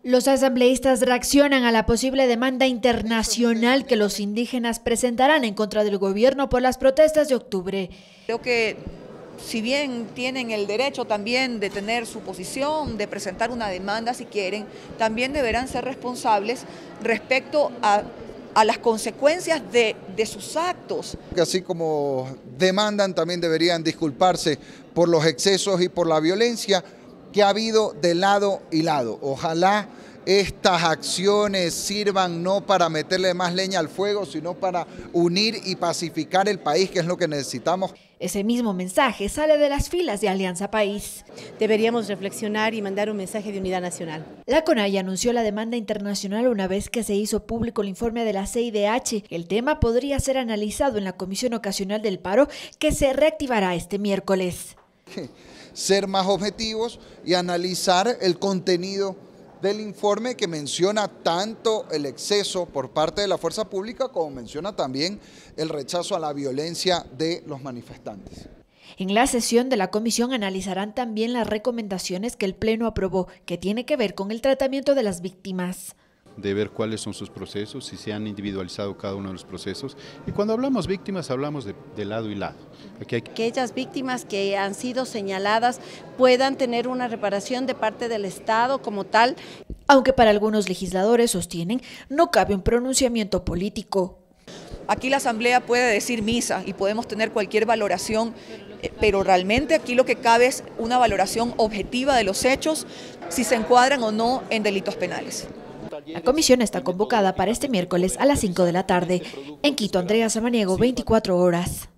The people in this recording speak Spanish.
Los asambleístas reaccionan a la posible demanda internacional que los indígenas presentarán en contra del gobierno por las protestas de octubre. Creo que si bien tienen el derecho también de tener su posición, de presentar una demanda si quieren, también deberán ser responsables respecto a las consecuencias de sus actos. Así como demandan, también deberían disculparse por los excesos y por la violencia que ha habido de lado y lado. Ojalá estas acciones sirvan no para meterle más leña al fuego, sino para unir y pacificar el país, que es lo que necesitamos. Ese mismo mensaje sale de las filas de Alianza País. Deberíamos reflexionar y mandar un mensaje de unidad nacional. La CONAIE anunció la demanda internacional una vez que se hizo público el informe de la CIDH. El tema podría ser analizado en la Comisión Ocasional del Paro, que se reactivará este miércoles. Ser más objetivos y analizar el contenido del informe, que menciona tanto el exceso por parte de la fuerza pública como menciona también el rechazo a la violencia de los manifestantes. En la sesión de la comisión analizarán también las recomendaciones que el Pleno aprobó, que tiene que ver con el tratamiento de las víctimas. De ver cuáles son sus procesos, si se han individualizado cada uno de los procesos. Y cuando hablamos víctimas, hablamos de lado y lado. Que aquellas víctimas que han sido señaladas puedan tener una reparación de parte del Estado como tal. Aunque para algunos legisladores sostienen, no cabe un pronunciamiento político. Aquí la Asamblea puede decir misa y podemos tener cualquier valoración, pero realmente aquí lo que cabe es una valoración objetiva de los hechos, si se encuadran o no en delitos penales. La comisión está convocada para este miércoles a las 5 de la tarde. En Quito, Andrea Samaniego, 24 horas.